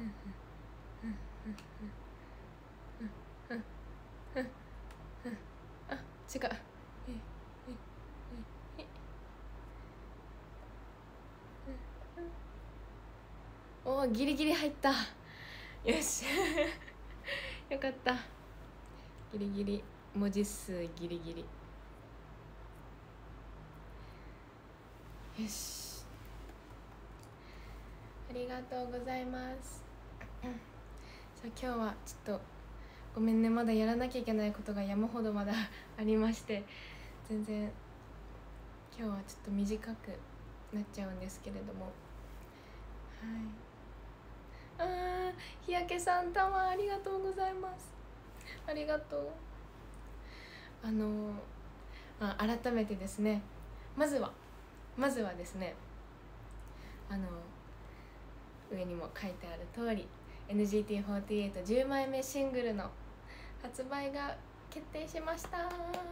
あ、違う。おー、ギリギリ入った。よしよかった。ギリギリ、文字数ギリギリ。よし、ありがとうございます。さあ、今日はちょっとごめんね、まだやらなきゃいけないことが山ほどまだありまして、全然今日はちょっと短くなっちゃうんですけれども、はい。日焼けさん、たまありがとうございます。ありがとう。改めてですね、まずはですね、上にも書いてある通り NGT4810 枚目シングルの発売が決定しました。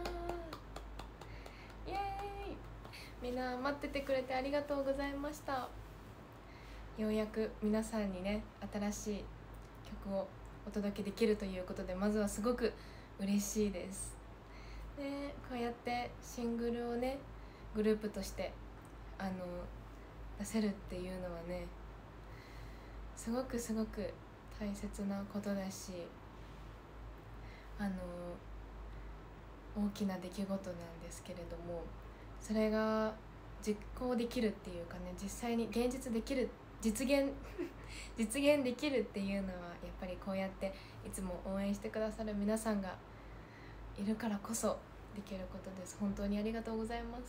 イエーイ。みんな待っててくれてありがとうございました。ようやく皆さんにね、新しい曲をお届けできるということで、まずはすごく嬉しいです。で、こうやってシングルをね、グループとして出せるっていうのはね、すごく大切なことだし、大きな出来事なんですけれども、それが実行できるっていうかね、実際に現実できる、実現できるっていうのは、やっぱりこうやっていつも応援してくださる皆さんがいるからこそできることです。本当にありがとうございます。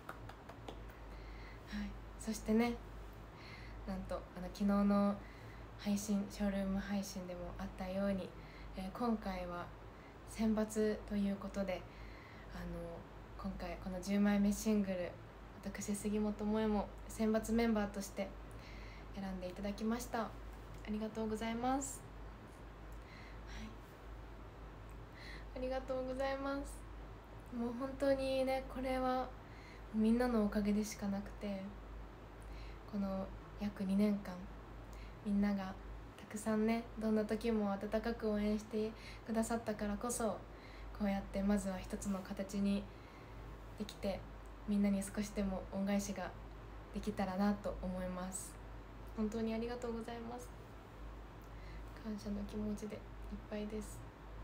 はい。そしてね、なんと昨日の配信、ショールーム配信でもあったように、今回は選抜ということで、今回この10枚目シングル、私杉本萌も選抜メンバーとして選んでいただきました。ありがとうございます。はい、ありがとうございます。もう本当にね、これはみんなのおかげでしかなくて、この約2年間みんながたくさんね、どんな時も温かく応援してくださったからこそ、こうやってまずは一つの形にできて、みんなに少しでも恩返しができたらなと思います。本当にありがとうございます。感謝の気持ちでいっぱいです。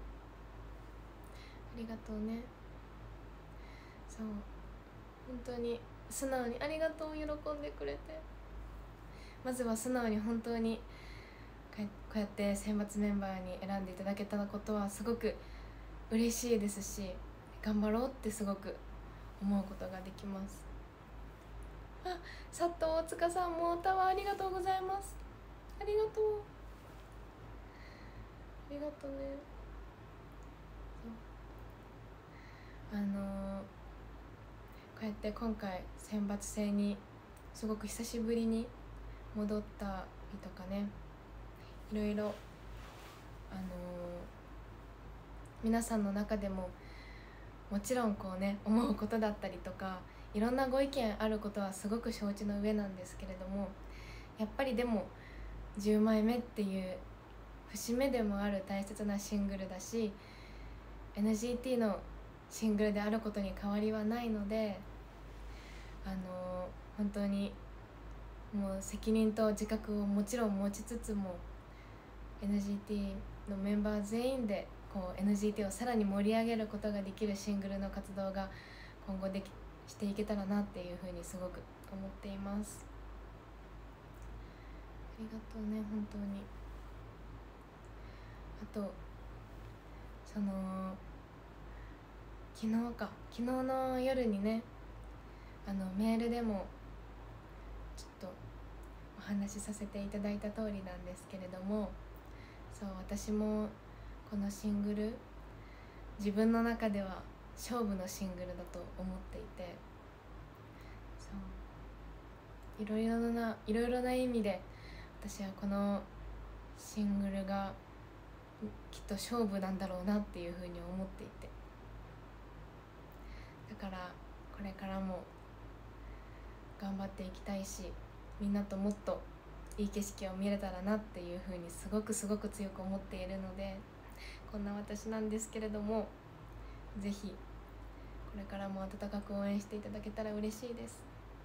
ありがとうね。そう、本当に素直にありがとう、喜んでくれて。まずは素直に本当にこうやって選抜メンバーに選んでいただけたことはすごく嬉しいですし、頑張ろうってすごく思うことができます。あ、佐藤大塚さんも歌はありがとうございます。ありがとう、ありがとうね。こうやって今回選抜制にすごく久しぶりに戻ったりとかね、いろいろ皆さんの中でももちろんこうね、思うことだったりとか、いろんなご意見あることはすごく承知の上なんですけれども、やっぱりでも10枚目っていう節目でもある大切なシングルだし、 NGT のシングルであることに変わりはないので、本当にもう責任と自覚をもちろん持ちつつも、 NGT のメンバー全員でこう NGT をさらに盛り上げることができるシングルの活動が今後していけたらなっていうふうにすごく思っています。ありがとうね、本当に。あと昨日の夜にね、メールでもちょっとお話しさせていただいた通りなんですけれども、そう、私もこのシングル、自分の中では勝負のシングルだと思っていて、そう、いろいろな意味で私はこのシングルがきっと勝負なんだろうなっていうふうに思っていて、だからこれからも頑張っていきたいし、みんなともっといい景色を見れたらなっていうふうにすごく強く思っているので、こんな私なんですけれども、ぜひこれからも温かく応援していただけたら嬉しいです。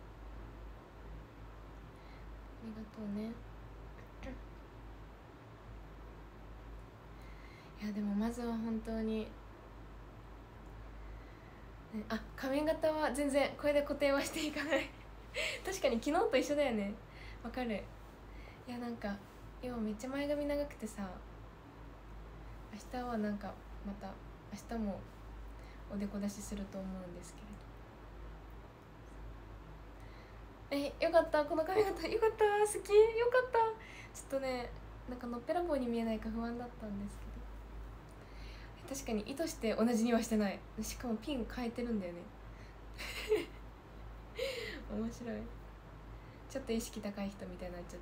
ありがとうね。いやでもまずは本当に、髪型は全然これで固定はしていかない確かに昨日と一緒だよね。わかる。いやなんか今めっちゃ前髪長くてさ、明日はなんかまた明日もおでこ出しすると思うんですけれど、よかった、この髪型よかった、好き、よかった。ちょっとね、なんかのっぺらぼうに見えないか不安だったんですけど、確かに意図して同じにはしてない。しかもピン変えてるんだよね面白い。ちょっと意識高い人みたいになっちゃってる。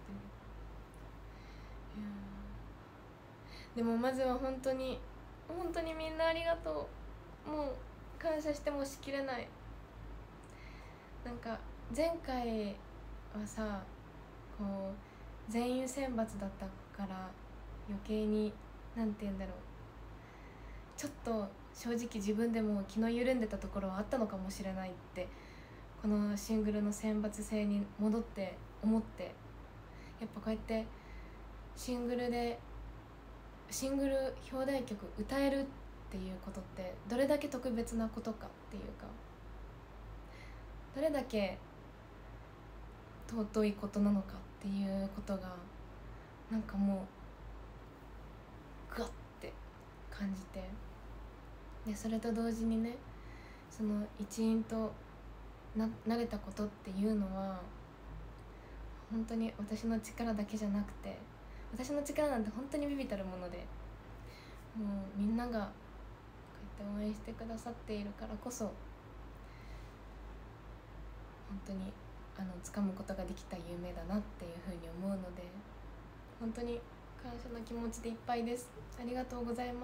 いやでもまずは本当にみんなありがとう。もう感謝してもしきれない。なんか前回はさ、こう全員選抜だったから余計になんて言うんだろう、ちょっと正直自分でも気の緩んでたところはあったのかもしれないって、このシングルの選抜制に戻って思って、やっぱこうやってシングル表題曲歌えるっていうことってどれだけ特別なことかっていうか、どれだけ尊いことなのかっていうことがなんかもうガッて感じて、でそれと同時にね、その一員となれたことっていうのは本当に私の力だけじゃなくて、私の力なんて本当に微々たるもので、もうみんながこうやって応援してくださっているからこそ、本当に掴むことができた夢だなっていうふうに思うので、本当に感謝の気持ちでいっぱいです。ありがとうございます。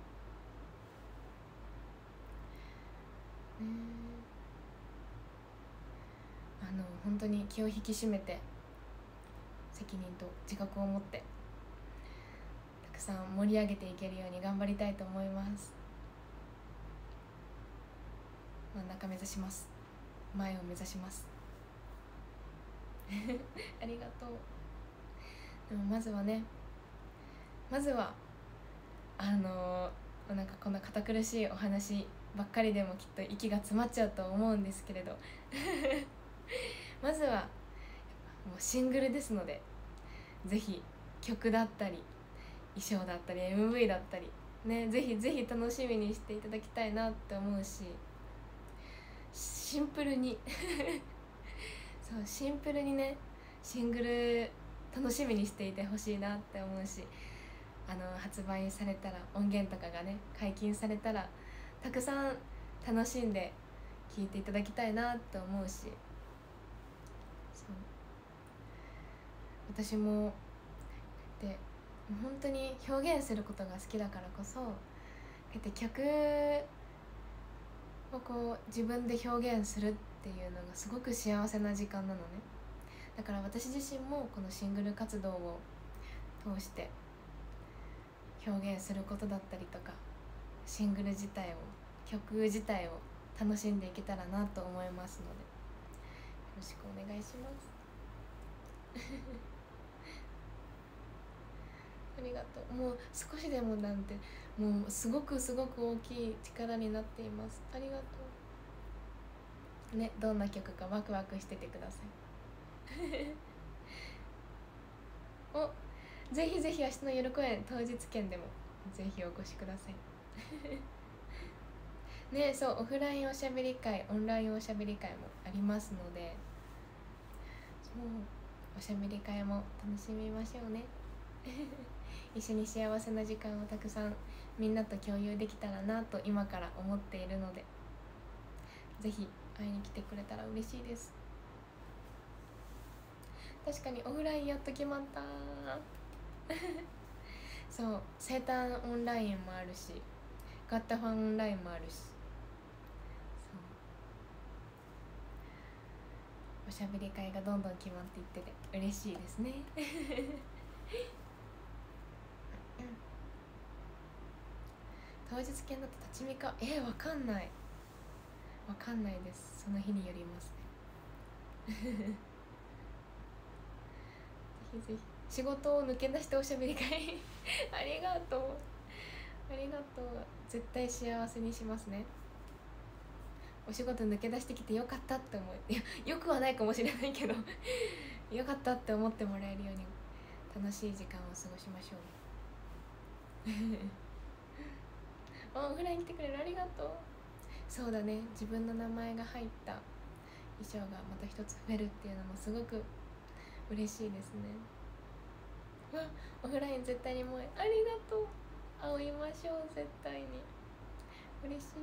本当に気を引き締めて、責任と自覚を持ってたくさん盛り上げていけるように頑張りたいと思います。真ん中目指します。前を目指しますありがとう。でもまずはなんかこんな堅苦しいお話ばっかりでもきっと息が詰まっちゃうと思うんですけれどまずはもうシングルですので、ぜひ曲だったり衣装だったり MV だったりね、ぜひ楽しみにしていただきたいなって思うし、シンプルにそうシンプルにね、シングル楽しみにしていてほしいなって思うし、発売されたら、音源とかがね解禁されたらたくさん楽しんで聴いていただきたいなって思うし、そう私もで本当に表現することが好きだからこそ、こうやって曲をこう自分で表現するっていうのがすごく幸せな時間なのね。だから私自身もこのシングル活動を通して表現することだったりとか、シングル自体を、曲自体を楽しんでいけたらなと思いますので、よろしくお願いしますありがとう。もう少しでもなんて、もうすごく大きい力になっています。ありがとうね。どんな曲かワクワクしててくださいお、ぜひ明日の夜公演当日券でもぜひお越しくださいね。そう、オフラインおしゃべり会、オンラインおしゃべり会もありますので、そうおしゃべり会も楽しみましょうね一緒に幸せな時間をたくさんみんなと共有できたらなと今から思っているので、ぜひ会いに来てくれたら嬉しいです。確かにオフラインやっと決まったそう、生誕オンラインもあるし、ガッタファンオンラインもあるし、そうおしゃべり会がどんどん決まっていってて嬉しいですね当日券だと立ち見かわかんないです。その日によりますねぜひぜひ仕事を抜け出しておしゃべり会ありがとう絶対幸せにしますね。お仕事抜け出してきてよかったって思う。いやよくはないかもしれないけどよかったって思ってもらえるように楽しい時間を過ごしましょうオフライン来てくれるありがとう。そうだね、自分の名前が入った衣装がまた一つ増えるっていうのもすごく嬉しいですね。オフライン絶対にもうありがとう。会いましょう絶対に。嬉しい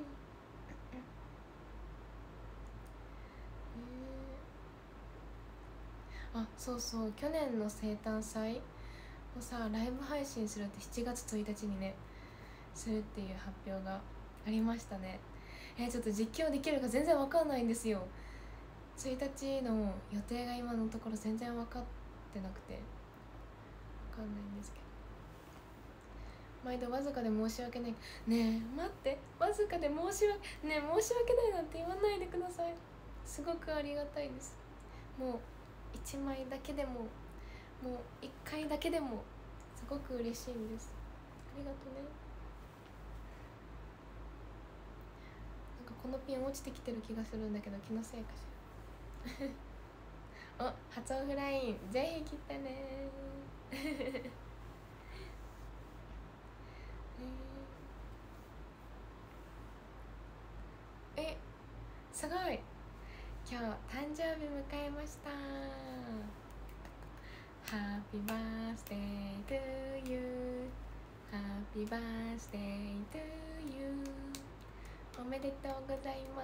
そうそう、去年の生誕祭をさライブ配信するって7月1日にねするっていう発表がありましたね。ちょっと実況できるか全然わかんないんですよ。1日の予定が今のところ全然分かってなくて分かんないんですけど、毎度わずかで申し訳ない。ねえ待って、わずかで申し訳ないなんて言わないでください。すごくありがたいです。もう1枚だけでももう1回だけでもすごく嬉しいんです。ありがとうね。なんかこのピン落ちてきてる気がするんだけど気のせいかしらお、初オフラインぜひ来てねすごい、今日誕生日迎えました。Happy birthday to you Happy birthday to you おめでとうございます。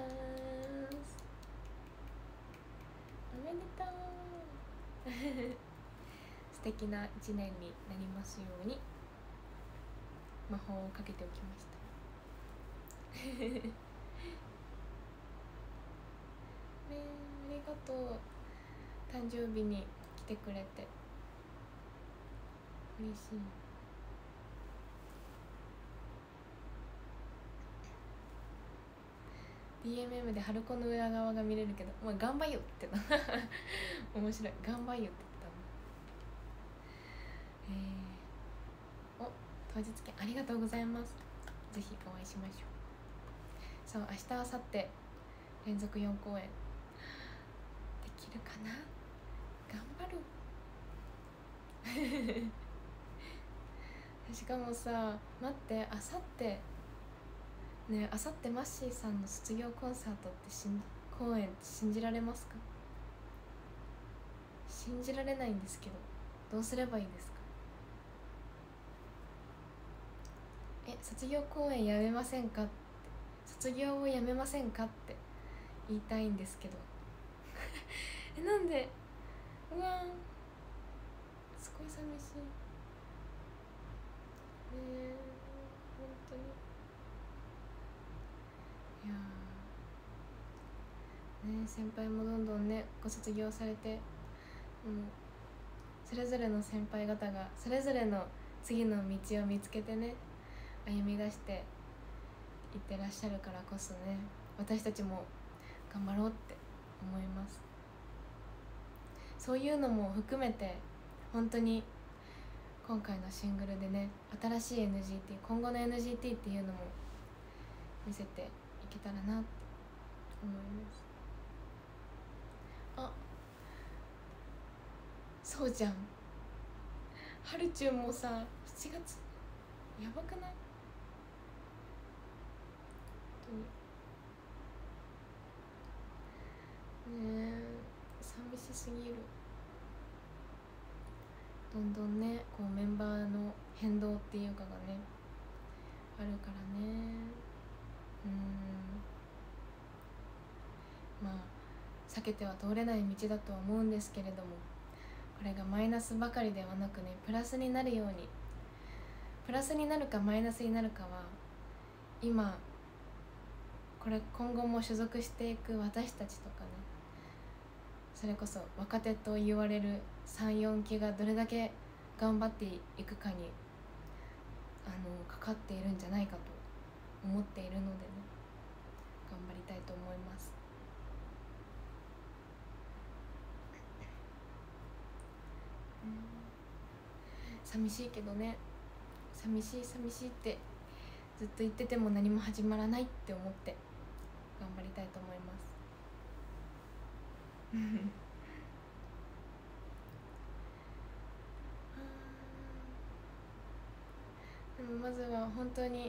おめでとう素敵な一年になりますように魔法をかけておきましたありがとう。誕生日に来てくれて嬉しい。 DMM で春子の裏側が見れるけど、お前頑張よってな面白い、頑張よって言ったの。当日券ありがとうございます。ぜひお会いしましょう。そう、明日明後日連続4公演できるかな、頑張るしかもさ待って、明後日ね、明後日マッシーさんの卒業コンサートって公演って信じられますか？信じられないんですけど、どうすればいいですか？卒業公演やめませんかって、卒業をやめませんかって言いたいんですけどなんで、うわーすごい寂しい本当に。いやね、先輩もどんどんねご卒業されて、それぞれの先輩方がそれぞれの次の道を見つけてね歩み出していってらっしゃるからこそね、私たちも頑張ろうって思います。そういうのも含めて本当に今回のシングルでね、新しい NGT、 今後の NGT っていうのも見せていけたらなって思います。そうじゃん、はるちゅんもさ7月やばくない？ねえ寂しすぎる。どんどんねこうメンバーの変動っていうかがねあるからね。まあ避けては通れない道だとは思うんですけれども、これがマイナスばかりではなくね、プラスになるように、プラスになるかマイナスになるかは今これ今後も所属していく私たちとかね、 それこそ若手と言われる34期がどれだけ頑張っていくかにかかっているんじゃないかと思っているのでね、頑張りたいと思います。寂しいけどね、寂しいってずっと言ってても何も始まらないって思って頑張りたいと思いますでもまずは本当に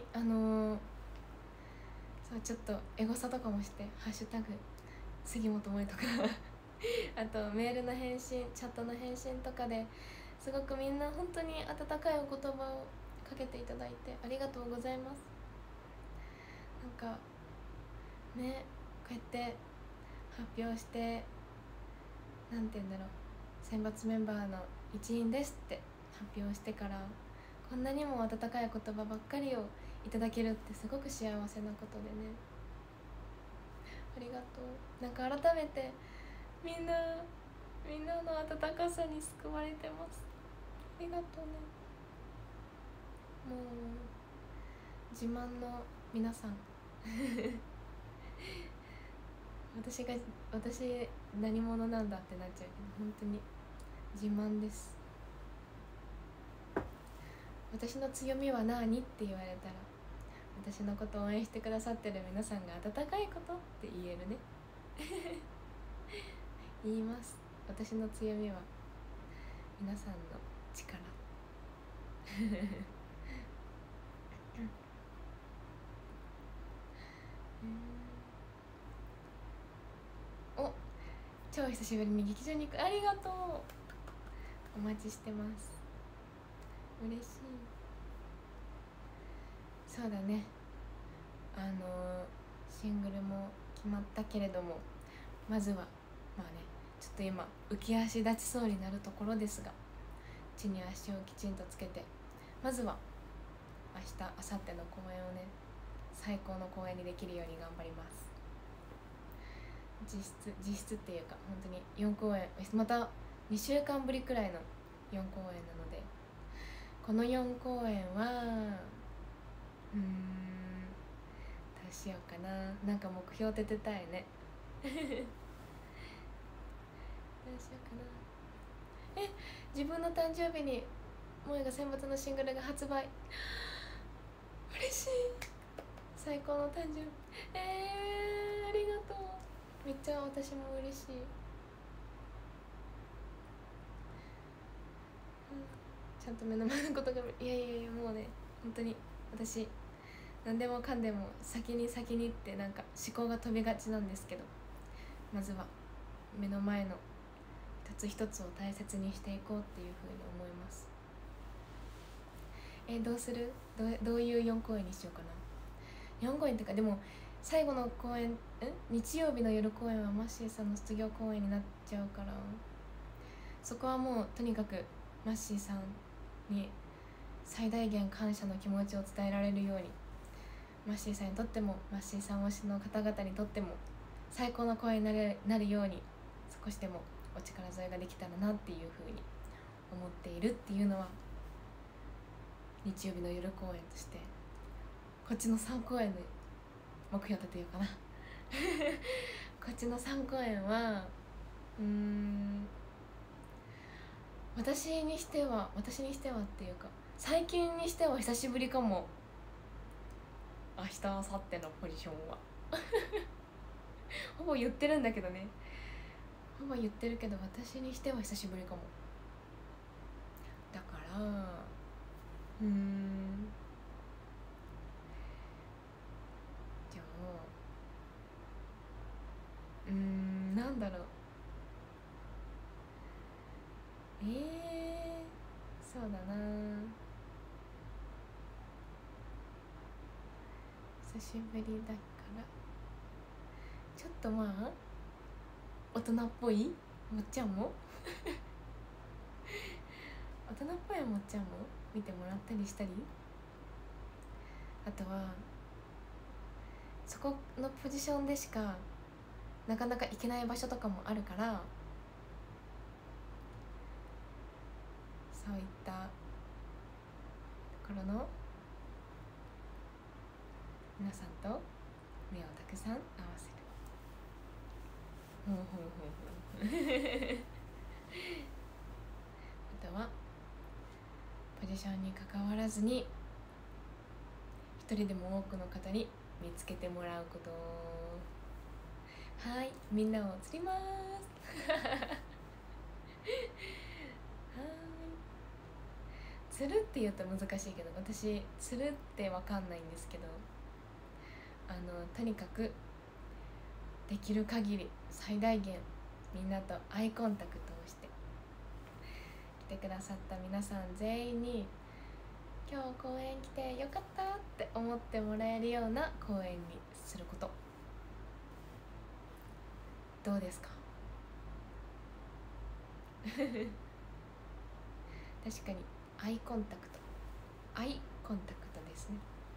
そうちょっとエゴサとかもして「ハッシュタグ杉本萌」とかあとメールの返信、チャットの返信とかですごくみんな本当に温かいお言葉をかけていただいてありがとうございます。なんかね、こうやって発表してなんて言うんだろう、選抜メンバーの一員ですって発表してからこんなにも温かい言葉ばっかりをいただけるってすごく幸せなことでね、ありがとう。なんか改めてみんなの温かさに救われてます。ありがとうね。もう自慢の皆さん私何者なんだってなっちゃうけど本当に自慢です。私の強みは何って言われたら私のことを応援してくださってる皆さんが温かいことって言えるね言います。私の強みは皆さんの力お、超久しぶりに劇場に行く。ありがとう、お待ちしてます。嬉しい。そうだね、シングルも決まったけれども、まずはまあね、ちょっと今浮き足立ちそうになるところですが、地に足をきちんとつけて、まずは明日明後日の公演をね、最高の公演にできるように頑張ります。実質っていうか本当に4公演、また2週間ぶりくらいの4公演なので、この4公演はどうしようかな。なんか目標立てたいねどうしようかな。自分の誕生日に萌が選抜のシングルが発売嬉しい、最高の誕生日。ありがとう、めっちゃ私も嬉しい。ちゃんと目の前のことがいやもうね、本当に私何でもかんでも先にってなんか思考が飛びがちなんですけど、まずは目の前の一つ一つを大切にしていこうっていうふうに思います。どうする？どういう4公演にしようかな。4公演ってか、でも最後の公演日曜日の夜公演はマッシーさんの卒業公演になっちゃうから、そこはもうとにかくマッシーさんに最大限感謝の気持ちを伝えられるように、マッシーさんにとってもマッシーさん推しの方々にとっても最高の公演になるように少しでもお力添えができたらなっていうふうに思っているっていうのは、日曜日の夜公演としてこっちの3公演で目標立てようかなこっちの3公演は私にしてはっていうか最近にしては久しぶりかも。明日明後日のポジションはほぼ言ってるんだけどね、ほぼ言ってるけど私にしては久しぶりかも。だからじゃあなんだろう、そうだな、久しぶりだからちょっとまあ大人っぽいもっちゃんも大人っぽいもっちゃんも見てもらったりしたり、あとはそこのポジションでしかなかなか行けない場所とかもあるから、 そういったところの皆さんと目をたくさん合わせる。ほうほうほうほうあとはポジションに関わらずに一人でも多くの方に見つけてもらうこと。はい、みんなを釣ります釣るって言うと難しいけど、私釣るって分かんないんですけど、とにかくできる限り最大限みんなとアイコンタクトをして来てくださった皆さん全員に今日公園来てよかったって思ってもらえるような公園にすること。どうですか確かにアイコンタクトですね。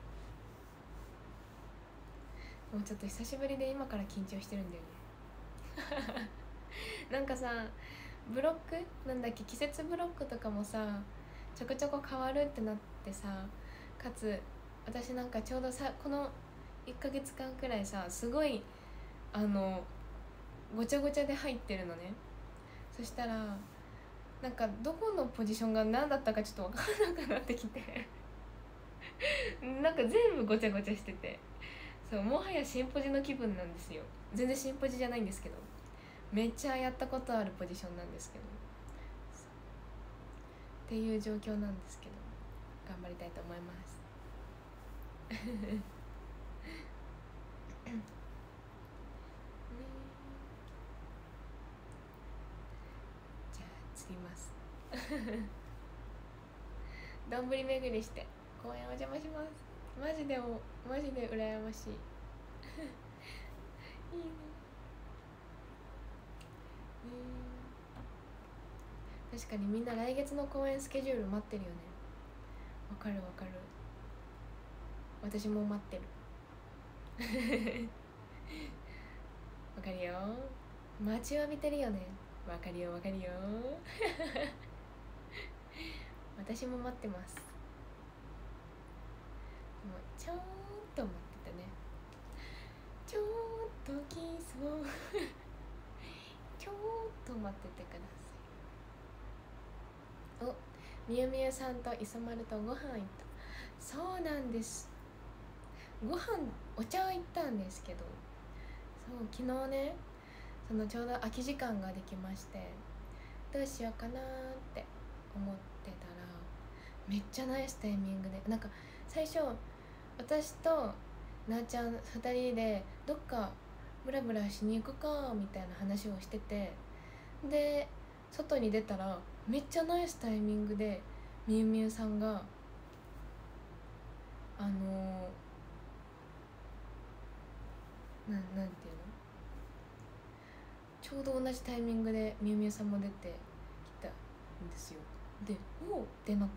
もうちょっと久しぶりで今から緊張してるんだよねなんかさ、ブロックなんだっけ、季節ブロックとかもさちょこちょこ変わるってなってさ、かつ私なんかちょうどさこの1ヶ月間くらいさすごいごちゃごちゃで入ってるのね。そしたらなんかどこのポジションが何だったかちょっと分からなくなってきてなんか全部ごちゃごちゃしてて、そうもはやシンポジの気分なんですよ。全然シンポジじゃないんですけど、めっちゃやったことあるポジションなんですけどっていう状況なんですけど、頑張りたいと思いますじゃあ釣りますどんぶり巡りして公園お邪魔します。マジで羨ましいいいね。確かにみんな来月の公演スケジュール待ってるよね。わかる私も待ってるわかるよ、待ちわびてるよね。わかるよ私も待ってます。もうちょっと待っててね。ちょっとキスをちょっと待っててください。お、みゆみゆさんと磯丸とご飯行った。そうなんです。ご飯お茶行ったんですけど、そう昨日ね、そのちょうど空き時間ができまして、どうしようかなって思ってたらめっちゃナイスタイミングで、なんか最初私となーちゃん2人でどっかブラブラしに行くかみたいな話をしてて、で外に出たらめっちゃナイスタイミングでみゆみゆさんがなんていうの、ちょうど同じタイミングでみゆみゆさんも出てきたんですよ。でおーってなって、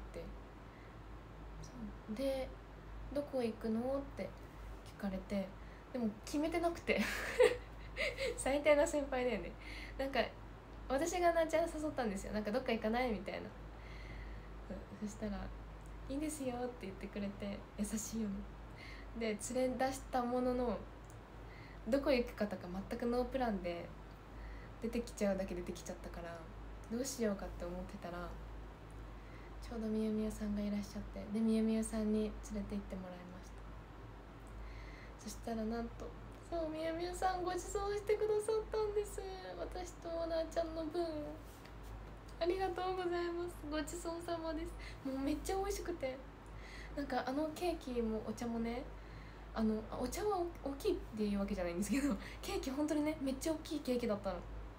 でどこ行くのって聞かれて、でも決めてなくて最低な先輩だよね。なんか私がなーちゃん誘ったんですよ。なんかどっか行かないみたいな。そしたらいいですよって言ってくれて優しいよね。で連れ出したもののどこ行くかとか全くノープランで出てきちゃうだけ出てきちゃったから、どうしようかって思ってたらちょうどみゆみゆさんがいらっしゃって、でみゆみゆさんに連れて行ってもらいました。そしたらなんとそうみゆみゆさんご馳走してくださったんです。私となーちゃんの分ありがとうございます。ごちそうさまです。もうめっちゃ美味しくて、なんかケーキもお茶もね、お茶は大きいっていうわけじゃないんですけどケーキ本当にねめっちゃ大きいケーキだったの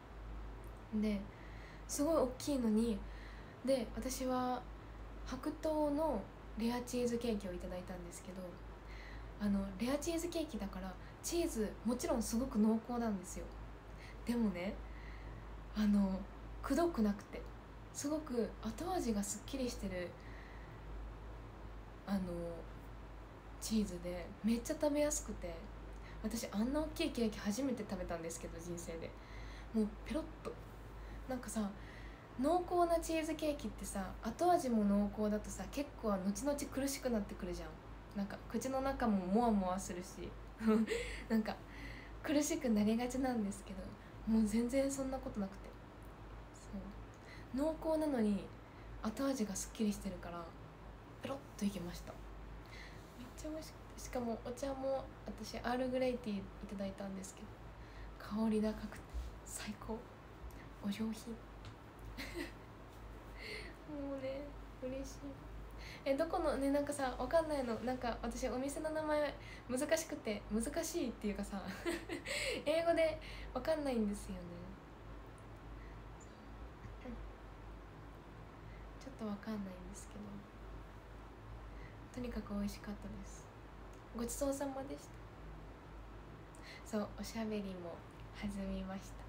ですごい大きいのに、で私は白桃のレアチーズケーキをいただいたんですけど、レアチーズケーキだからチーズもちろんすごく濃厚なんですよ。でもねくどくなくてすごく後味がすっきりしてるチーズでめっちゃ食べやすくて、私あんな大きいケーキ初めて食べたんですけど人生で、もうペロッとなんかさ、 濃厚なチーズケーキってさ、後味も濃厚だとさ結構後々苦しくなってくるじゃん。なんか口の中もモワモワするしなんか苦しくなりがちなんですけど、もう全然そんなことなくて、そう濃厚なのに後味がすっきりしてるからペロッといけました。めっちゃ美味しくて、しかもお茶も私アールグレイティーいただいたんですけど、香り高くて最高、お上品もうね嬉しい。どこのね、なんかさわかんないの、なんか私お店の名前難しくて、難しいっていうかさ英語でわかんないんですよね。ちょっとわかんないんですけど、とにかく美味しかったです。ごちそうさまでした。そう、おしゃべりも弾みました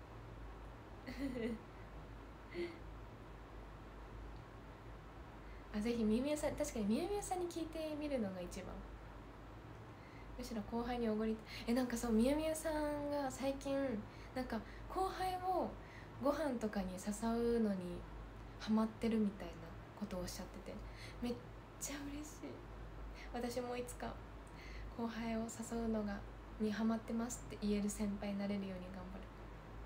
あ、ぜひみゆみゆさん、確かにみゆみゆさんに聞いてみるのが一番、むしろ後輩におごりなんかそう、みゆみゆさんが最近なんか後輩をご飯とかに誘うのにハマってるみたいなことをおっしゃってて、めっちゃ嬉しい。私もいつか後輩を誘うのがにハマってますって言える先輩になれるように頑張る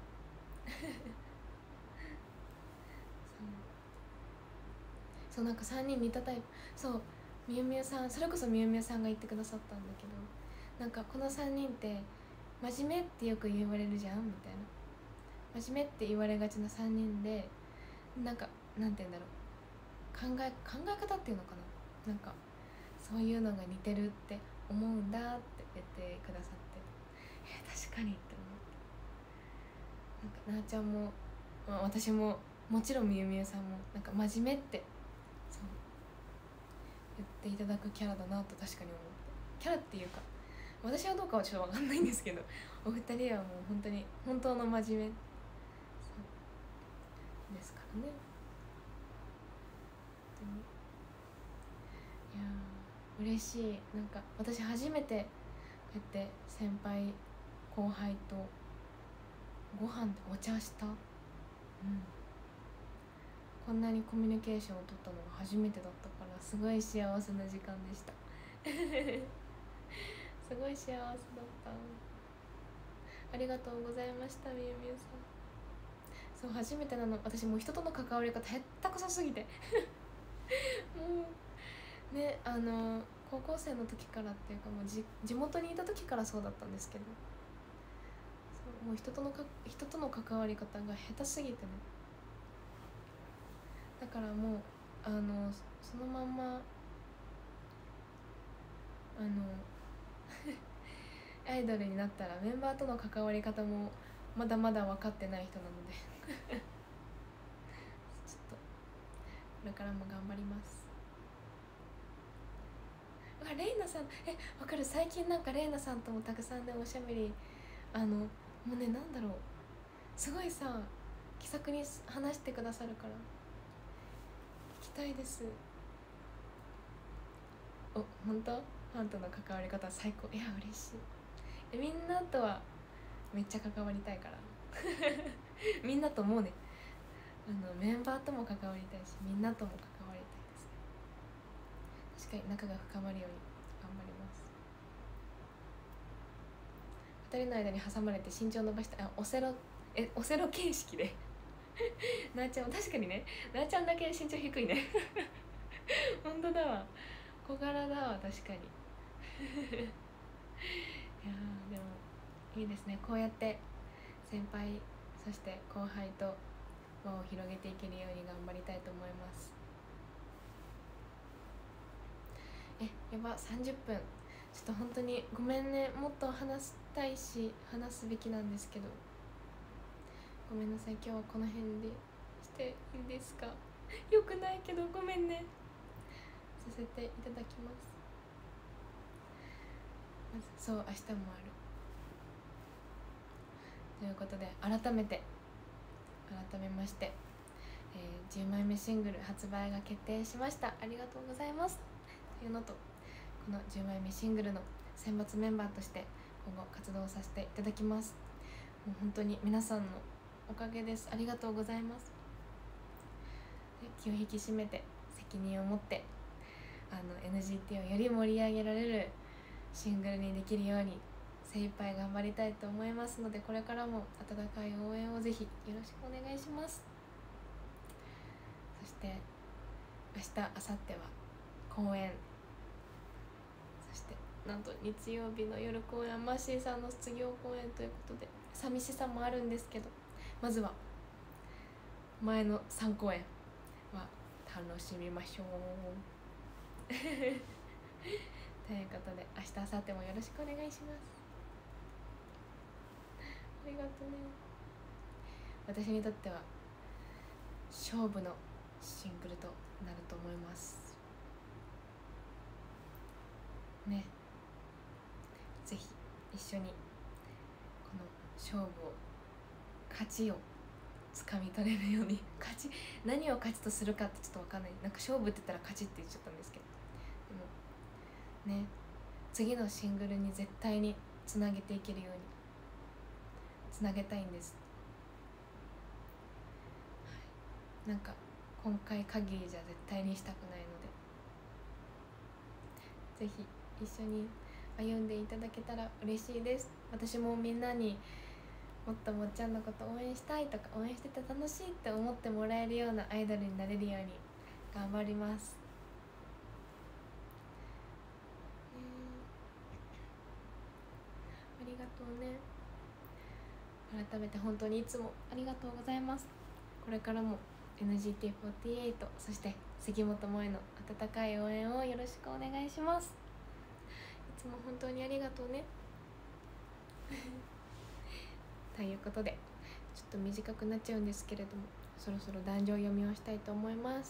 そう、なんか3人似たタイプ。そう、みゆみゆさん、それこそみゆみゆさんが言ってくださったんだけど、なんかこの3人って真面目ってよく言われるじゃんみたいな、真面目って言われがちな3人で、なんかなんて言うんだろう、考え方っていうのかな、なんかそういうのが似てるって思うんだって言ってくださって、確かにって思って、なんかなーちゃんも、私ももちろんみゆみゆさんもなんか真面目ってそう言っていただくキャラだなと確かに思って、キャラっていうか私はどうかはちょっと分かんないんですけど、お二人はもう本当に本当の真面目ですからね。いや嬉しい。なんか私初めてやって先輩後輩とご飯でお茶した、こんなにコミュニケーションを取ったのが初めてだったから、すごい幸せな時間でしたすごい幸せだった。ありがとうございました、みゆみゆさん。そう初めてなの、私もう人との関わり方へったくそすぎてもうね、高校生の時からっていうか、もう地元にいた時からそうだったんですけど、そうもう人との関わり方が下手すぎてね、だからもうそのまんまアイドルになったらメンバーとの関わり方もまだまだ分かってない人なのでちょっとこれからも頑張ります。レイナさん、わかる。最近なんかレイナさんともたくさんでおしゃべり、もうね、なんだろう、すごいさ気さくに話してくださるから聞きたいです。お、本当？ファンとの関わり方最高。いや嬉しい。みんなとはめっちゃ関わりたいからみんなともうね、メンバーとも関わりたいし、みんなとも関わりたいですね。確かに仲が深まるように頑張ります。2人の間に挟まれて身長伸ばした、オセロ形式でなーちゃんも確かにね、なーちゃんだけ身長低いね本当だわ、小柄だわ、確かにいやでもいいですね、こうやって先輩そして後輩と輪を広げていけるように頑張りたいと思います。やば、30分。ちょっと本当にごめんね、もっと話したいし話すべきなんですけど、ごめんなさい。今日はこの辺でしていいですか？よくないけどごめんね、させていただきます。まずそう、明日もあるということで、改めまして、10枚目シングル発売が決定しました。ありがとうございますというのと、この10枚目シングルの選抜メンバーとして今後活動させていただきます。もう本当に皆さんのおかげです。ありがとうございます。 気を引き締めて責任を持ってNGT をより盛り上げられるシングルにできるように精一杯頑張りたいと思いますので、これからも温かい応援をぜひよろしくお願いします。そして明日明後日は公演、そしてなんと日曜日の夜公演、マッシーさんの卒業公演ということで寂しさもあるんですけど、まずは前の3公演は楽しみましょうということで明日明後日もよろしくお願いします。ありがとうね。私にとっては勝負のシングルとなると思いますね。ぜひ一緒にこの勝負を、勝ちをつかみ取れるように何を勝ちとするかってちょっと分かんない。なんか勝負って言ったら勝ちって言っちゃったんですけど、でもね、次のシングルに絶対につなげていけるようにつなげたいんです、はい、なんか今回限りじゃ絶対にしたくないので、ぜひ一緒に歩んでいただけたら嬉しいです。私もみんなにもっともっちゃんのこと応援したいとか、応援してて楽しいって思ってもらえるようなアイドルになれるように頑張ります。ありがとうね。改めて本当にいつもありがとうございます。これからも NGT48 そして杉本萌の温かい応援をよろしくお願いします。いつも本当にありがとうねということでちょっと短くなっちゃうんですけれども、そろそろ壇上読みをしたいと思います。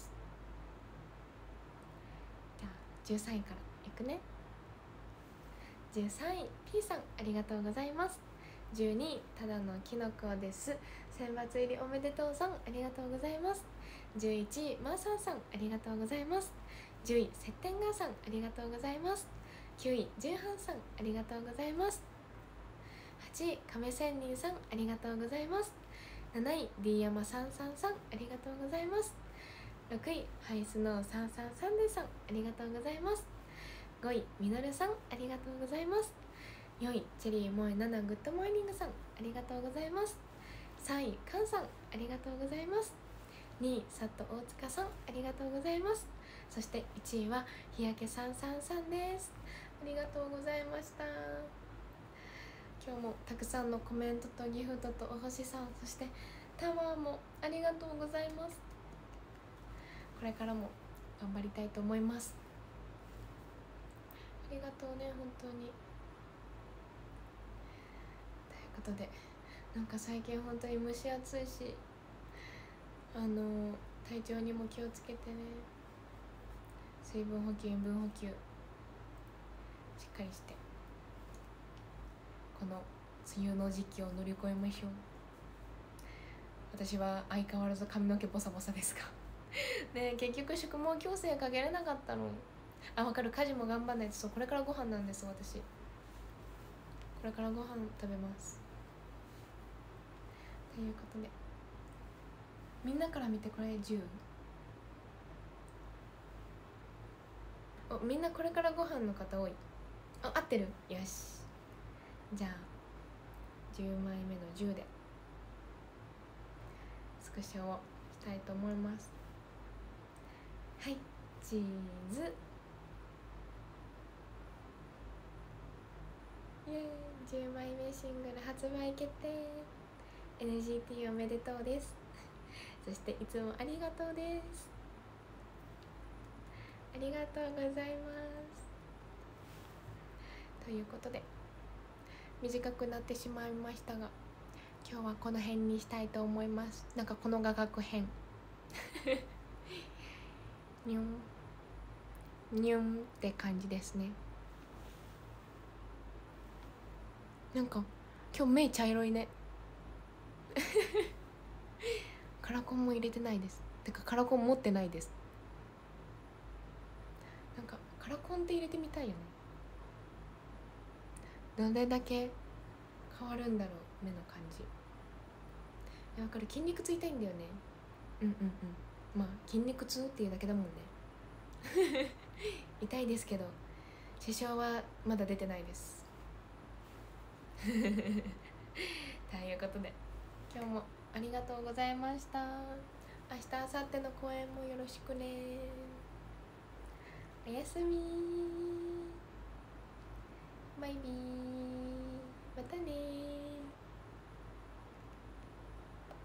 じゃあ13位からいくね。13位 P さん、ありがとうございます。12位ただのキノコです、選抜入りおめでとうさん、ありがとうございます。11位マーサーさん、ありがとうございます。10位セッテンガーさん、ありがとうございます。9位ジュンハンさん、ありがとうございます。8位亀仙人さん、ありがとうございます。7位 D 山さんさんさん、ありがとうございます。6位ハイスノーさんさんさんでさん、ありがとうございます。5位みのるさん、ありがとうございます。4位チェリー萌え7グッドモーニングさん、ありがとうございます。3位カンさん、ありがとうございます。2位佐藤大塚さん、ありがとうございます。そして1位は日焼けさんさんさんです。ありがとうございました。今日もたくさんのコメントとギフトとお星さん、そしてタワーもありがとうございます。これからも頑張りたいと思います。ありがとうね、本当に。ということで、なんか最近本当に蒸し暑いし、体調にも気をつけてね。水分補給、塩分補給しっかりしてこの梅雨の時期を乗り越えましょう。私は相変わらず髪の毛ボサボサですがね、結局宿毛矯正かけれなかったの。わかる、家事も頑張んないと。そう、これからご飯なんです。私これからご飯食べますということで、みんなから見てこれ10？みんなこれからご飯の方多い。合ってる？よし、じゃあ10枚目の10でスクショをしたいと思います。はい、チーズ。イエーイ、10枚目シングル発売決定。 NGT おめでとうですそしていつもありがとうです。ありがとうございます。ということで短くなってしまいましたが、今日はこの辺にしたいと思います。なんかこの画角編ニュンニュンって感じですね。なんか今日目茶色いねカラコンも入れてないです。てかカラコン持ってないです。なんかカラコンって入れてみたいよね。どれだけ変わるんだろう、目の感じ。わかる、筋肉ついたいんだよね。うんうんうん。 まあ筋肉痛っていうだけだもんね痛いですけど支障はまだ出てないですということで今日もありがとうございました。明日明後日の公演もよろしくね。おやすみ。